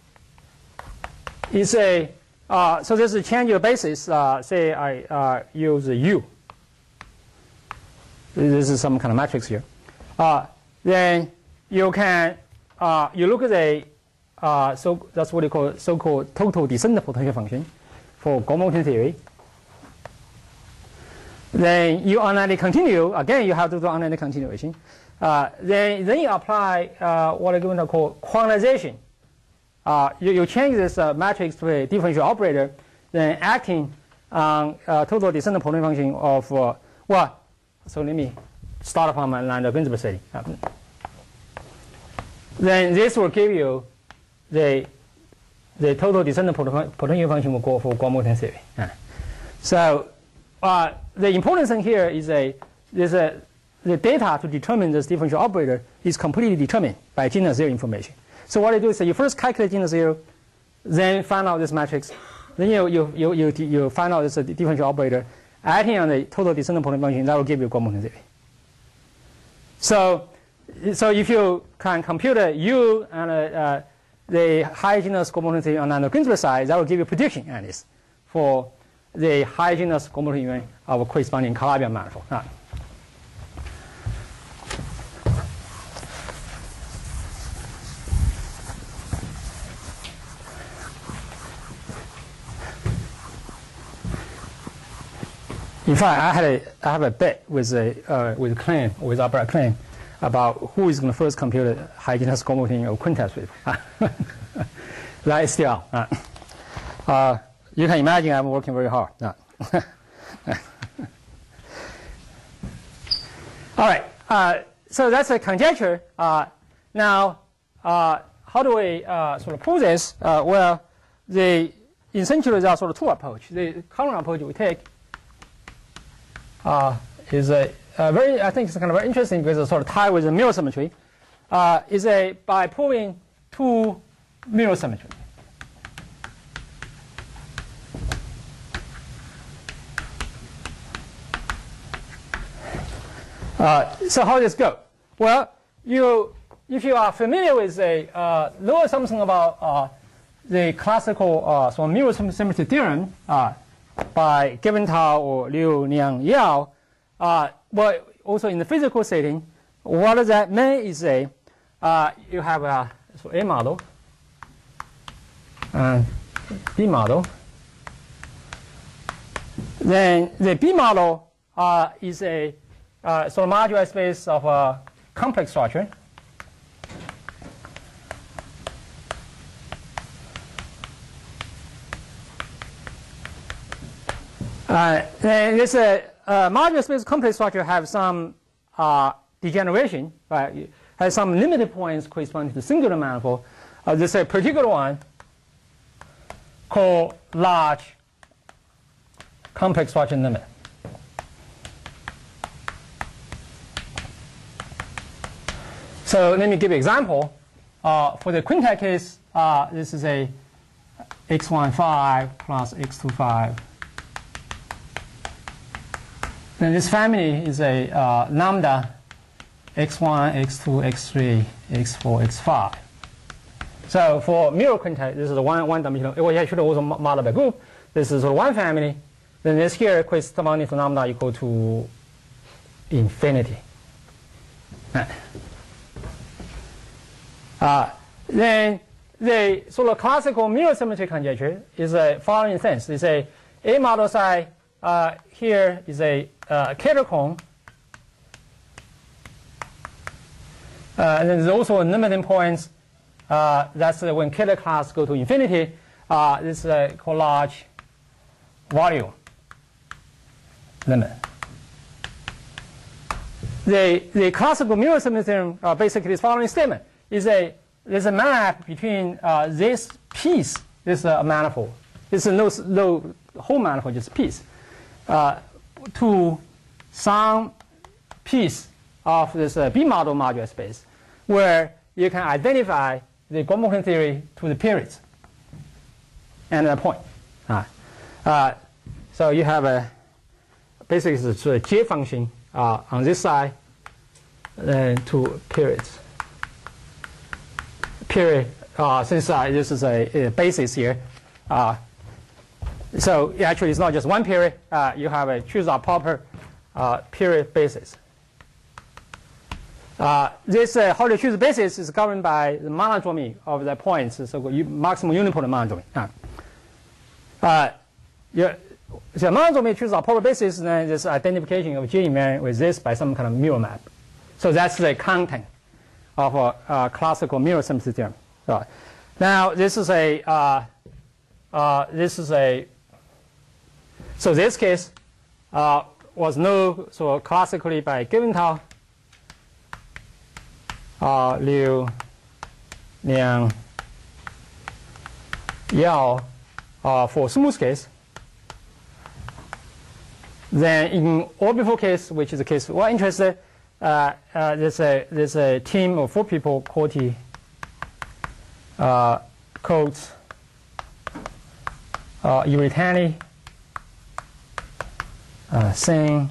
It's a uh, so there's a change of basis. Uh, say I uh, use a u. This is some kind of matrix here. Uh, then you can uh, you look at the uh, so that's what you call so-called total descendant potential function for Guo-Moting theory. Then you analytically continue. Again, you have to do analytic continuation. Uh, then then you apply uh, what I'm going to call quantization. Uh, you, you change this uh, matrix to a differential operator, then acting on uh, total descendant potential function of uh, well. So let me start from a Landau-Ginzburg setting. Uh, then this will give you the the total descendant potential function for Guo-Moting theory. Uh, so uh, the important thing here is a is a the data to determine this differential operator is completely determined by genus zero information. So what you do is that you first calculate genus zero, then find out this matrix, then you you you you, you find out this differential operator, acting on the total descendant potential function, that will give you Guo-Moting theory. So so if you can compute a U and a, uh, the high genus Guo-Moting theory on the Ginzburg side, that will give you prediction at least for the high genus Guo-Moting union of a corresponding Calabi-Yau manifold. Uh, In fact, I had a I have a bet with a uh, with Klein with Albert Klein about who is going to first compute a high genus Guo-Moting or quintet sweep. That is still on. Uh, uh, you can imagine I'm working very hard. Uh. All right. Uh, so that's a conjecture. Uh, now, uh, how do we uh, sort of prove this? Uh, well, the essentially there are sort of two approaches. The current approach we take. Uh, is a, a very, I think it's kind of very interesting because it's sort of tied with the mirror symmetry. Uh, is a by proving two mirror symmetry. Uh, so how does this go? Well, you if you are familiar with a uh, know something about uh, the classical uh, so mirror symmetry theorem. Uh, by Geventhow or Liu, Liang, Yao, uh, well, also in the physical setting, what does that mean is a, uh, you have a, so A model and B model. Then the B model uh, is a uh, sort of modular space of a complex structure. Uh, this uh, uh, modular space complex structure have some uh, degeneration, right? Has some limited points corresponding to the singular manifold. Uh, this is a particular one called large complex structure limit. So let me give you an example. Uh, for the quintet case, uh, this is a x one five plus x two five. Then this family is a uh, lambda x one, x two, x three, x four, x five. So for mirror quintet, this is a one, one dimensional. Well, you should also model by group. This is a one family. Then this here corresponding to lambda equal to infinity. Uh, then the sort of classical mirror symmetry conjecture is a following sense. It's a A model psi. Uh, here is a uh, Kähler cone. Uh, and then there's also a limiting points. Uh, that's uh, when Kähler class go to infinity. Uh, this is uh, called large volume limit. The, the classical mirror symmetry theorem uh, basically is following statement. Is a, there's a map between uh, this piece, this uh, manifold. This is no, no whole manifold, just piece. Uh, to some piece of this uh, B model modular space, where you can identify the Guo-Moting theory to the periods and a point. Uh, uh, so you have a basically it's a J function uh, on this side, then to periods. Period. Uh, since uh, this is a, a basis here. Uh, So actually, it's not just one period. Uh, you have a choose a proper uh, period basis. Uh, this uh, how to choose the basis is governed by the monodromy of the points, so maximum unipolar monodromy. Uh, uh, yeah, so monodromy chooses a polar basis, and then this identification of J invariant with this by some kind of mirror map. So that's the content of a, a classical mirror symmetry theorem. So now this is a uh, uh, this is a so this case uh, was no so classically by Giventhal, uh, Liu, Liang, Yao uh, for smooth case. Then in orbital case, which is the case we're interested, uh, uh, there's a there's a team of four people, Corti, uh, Coates, uh, Iritani, uh, Singh,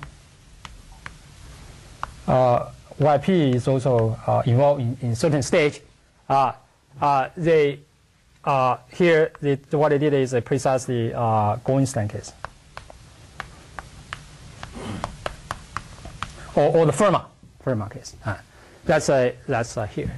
uh, Y P is also uh, involved in, in certain stage. Uh, uh, they uh, here they, what they did is a precisely uh, Goldstein case, or, or the Fermat Fermat case. Uh, that's a that's uh, here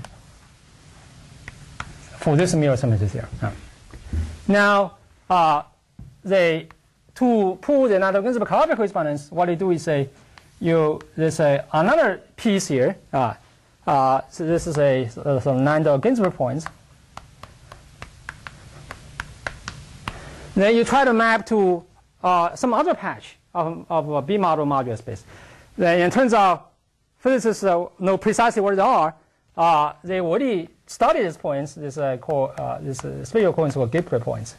for this mirror symmetry theorem. Uh. Now uh, they to prove the Nadeau-Ginzburg-Calabi correspondence, what they do is say you there's a another piece here. Uh, uh, so this is a uh, some Nadeau-Ginzburg points. Then you try to map to uh, some other patch of, of a B model modular space. Then it turns out physicists uh, know precisely where they are. Uh, they already studied these points. This uh, called uh, this uh, spatial points called Gipler points.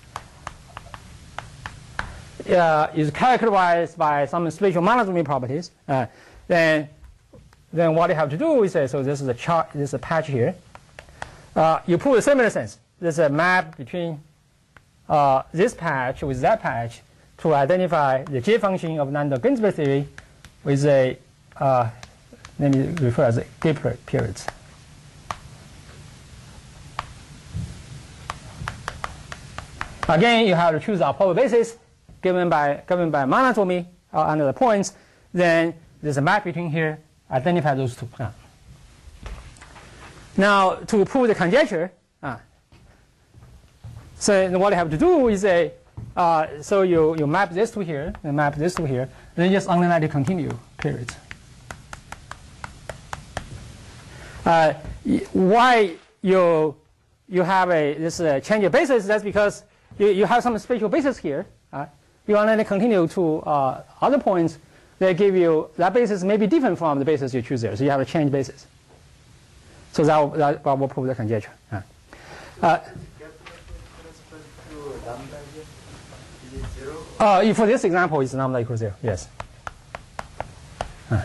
Uh, is characterized by some spatial monodromy properties. Uh, then, then what you have to do is say, so this is a chart, this is a patch here. Uh, you prove a similar sense. There's a map between uh, this patch with that patch to identify the J function of Nadeau-Ginzburg theory with a, uh, let me refer as a Gipler periods. Again, you have to choose a polar basis given by given by monodromy uh, under the points. Then there's a map between here. Identify those two. Uh. Now to prove the conjecture, uh, so what you have to do is a uh, so you you map this to here and map this to here. Then just unlinearly continue periods. Uh, why you you have a this uh, change of basis? That's because you, you have some spatial basis here. Uh, you only continue to uh, other points. They give you that basis may be different from the basis you choose there. So you have a change basis. So that will, that will prove the conjecture. Uh, uh, uh, for this example, it's lambda equals zero. Yes. Uh,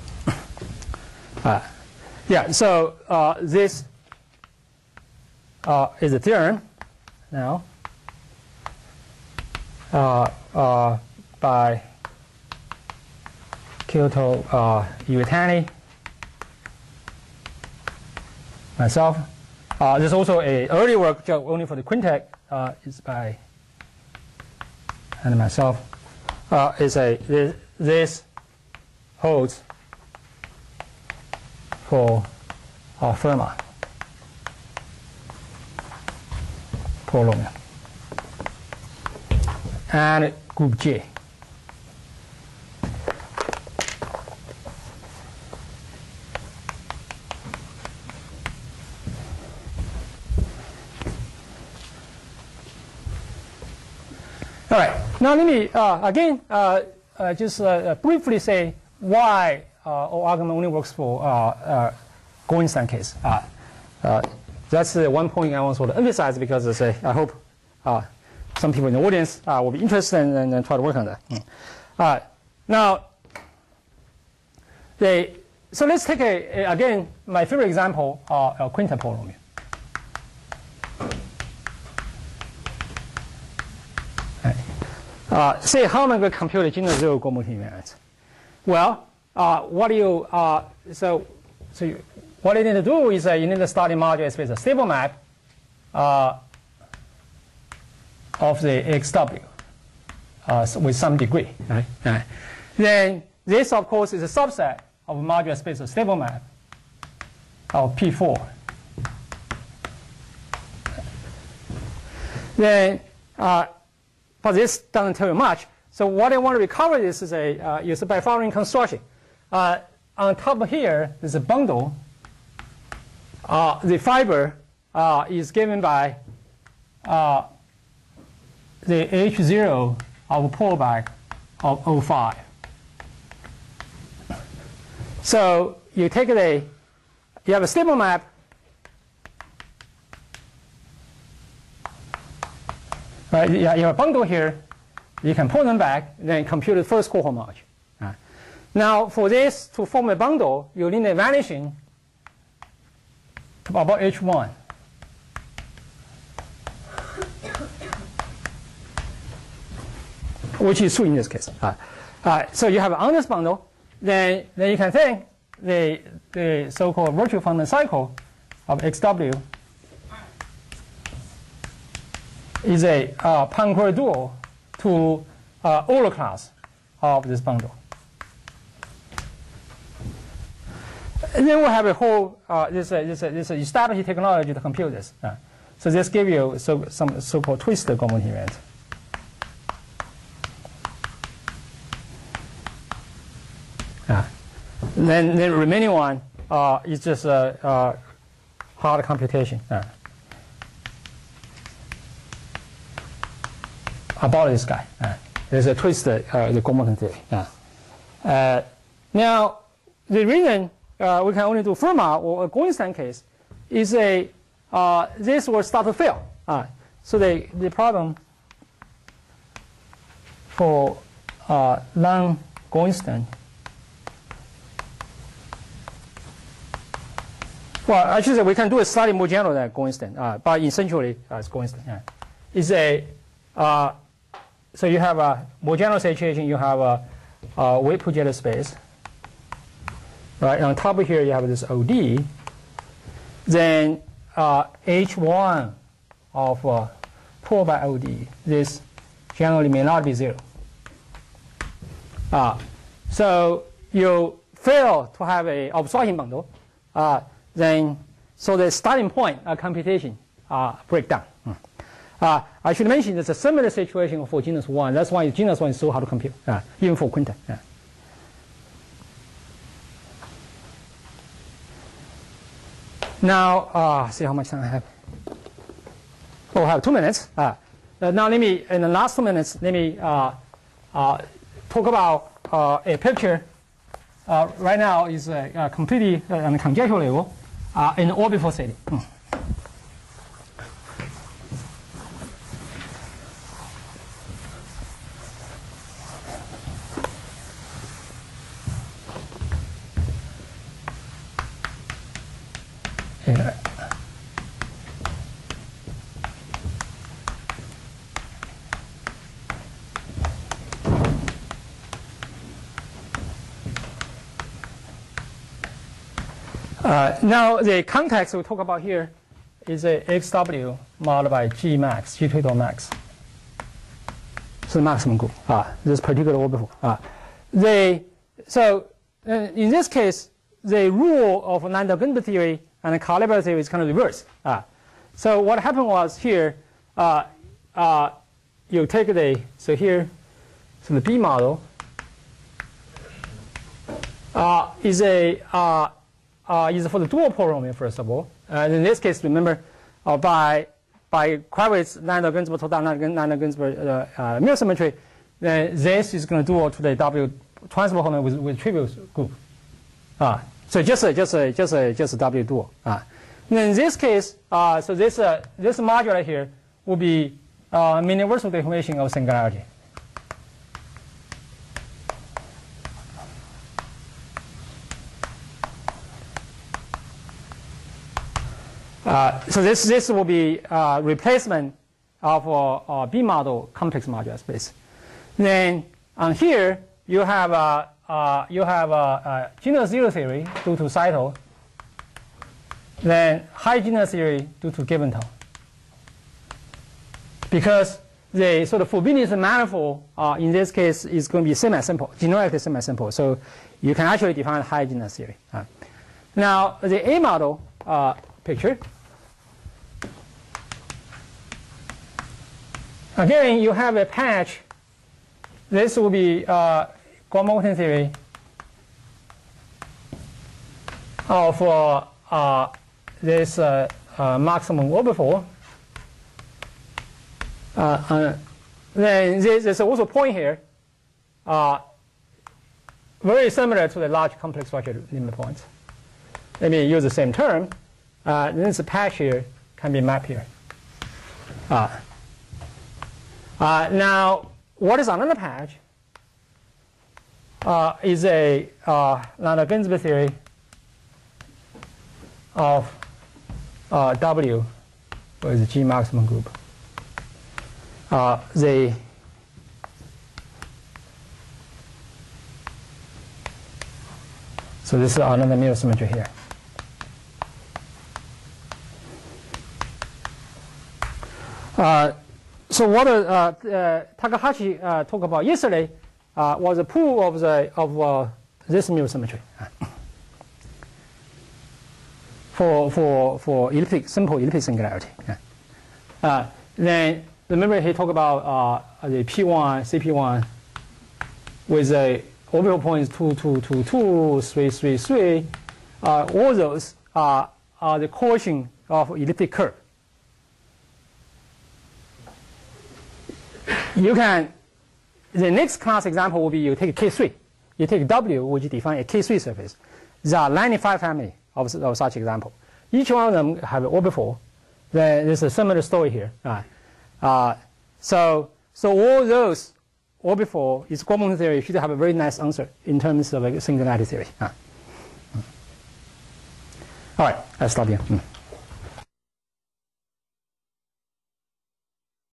uh, yeah. So uh, this uh, is a theorem now. Uh, uh, by Kyoto, uh, Iwatani, myself. Uh, there's also a early work only for the quintet. Uh, is by and myself. Uh, is a this, this holds for uh, Fermat polynomial. And group J. All right. Now let me uh, again uh, uh, just uh, briefly say why uh, O argument only works for uh, uh, Goldstein case. Uh, uh, that's uh, one point I want to sort of emphasize because I say I hope. Uh, Some people in the audience uh, will be interested and, and, and try to work on that. Mm. Uh, now, they, so let's take a, a again my favorite example, uh, a quintet polynomial. Right. Uh, say how am I going to compute a general zero Goldman invariance? Well, uh, what do you uh, so so you, what you need to do is uh, you need to start in modular space a stable map. Uh, of the X W uh, with some degree. Right? Right. Then this, of course, is a subset of a modular space of stable map of P four. Then, uh, but this doesn't tell you much. So what I want to recover this is a uh, is by following construction. Uh, on top of here, there's a bundle. Uh, the fiber uh, is given by uh, the H zero of pullback of zero five. So you take the, you have a stable map. Right, you have a bundle here. You can pull them back, then compute the first cohort homology. Right. Now, for this to form a bundle, you need a vanishing about H one. Which is true in this case. Uh, uh, so you have an honest bundle, then, then you can think the, the so-called virtual function cycle of X W is a uh, Poincare dual to uh, Euler class of this bundle. And then we have a whole, uh, this, uh, this, uh, this uh, established technology to compute this. Uh, so this gives you so, some so-called twisted Goldman event. Uh, then the remaining one uh, is just a uh, uh, hard computation. Uh. About this guy. Uh, there's a twist, uh, the Goldman theory. Uh. Uh, now, the reason uh, we can only do Fermat or a Goldstein case is a uh, this will start to fail. Uh, so the, the problem for uh, non-Goldstein, well, actually we can do a slightly more general than Goldstein, uh, but essentially uh, it's Goldstein. Yeah. It's a uh, So you have a more general situation, you have a, a wave projected space. Right, on top of here you have this O D. Then uh, H one of uh, pull by O D, this generally may not be zero. Uh, so you fail to have a absorption bundle, uh, then so the starting point uh, computation uh, break down. Mm. Uh, I should mention there's a similar situation for genus one. That's why genus one is so hard to compute, uh, even for quintet. Yeah. Now, uh, see how much time I have. Oh, I have two minutes. Uh, uh, now, let me, in the last two minutes, let me uh, uh, talk about uh, a picture. Uh, right now is uh, uh, completely uh, on the conjecture level uh, in orbital setting. Mm. Uh, now, the context we talk about here is a X W modeled by G max, G total max. So the maximum group, uh, this particular orbital. Uh, they, so uh, in this case, the rule of Landau-Ginzburg theory and the Carl-Liebler theory is kind of reversed. Uh, so what happened was here, uh, uh, you take the, so here, so the B model uh, is a, uh, uh, is for the dual polynomial, first of all. And in this case, remember, uh, by, by Kravitz, Landau-Ginzburg, total Landau-Ginzburg uh, uh, mirror symmetry, then this is going to dual to the W transport polynomial with, with trivial group. Uh, so just a, just a, just a, just a W dual. Uh. In this case, uh, so this, uh, this module here will be uh, universal deformation of singularity. Uh, so this, this will be uh, replacement of a, a B model complex modular space. Then on here, you have a, uh, you have a, a genus zero theory due to Saito. Then high genus theory due to Gibbon-Tone. Because the sort of Frobenius manifold uh, in this case is going to be semi-simple, generically semi-simple. So you can actually define high genus theory. Uh, Now, the A model uh, picture. Again, you have a patch. This will be uh, Guo-Moulton theory of uh, uh, this uh, uh, maximum orbital. Uh, uh, then there's also a point here, uh, very similar to the large complex structure limit points. Let me use the same term. Uh, this patch here can be mapped here. Uh, uh, now, what is another patch? Uh, is a uh, Landau-Ginzburg theory of uh, W with the G maximum group. Uh, the so this is another mirror symmetry here. Uh, so what uh, uh, Takahashi uh, talked about yesterday uh, was a proof of the of uh, this mirror symmetry for for for elliptic simple elliptic singularity. Uh, then remember he talked about uh, the P one C P one with a orbital points two two two two three three three. Uh, all those are are the coefficient of elliptic curve. You can, the next class example will be you take K three. You take W, which define a K three surface. There are ninety-five family of, of such example. Each one of them have an orbital. Then there's a similar story here. Uh, uh, so, so all those orbital is Guo-Moulton theory should have a very nice answer in terms of like singularity theory. Uh. All right, I'll stop here. Mm.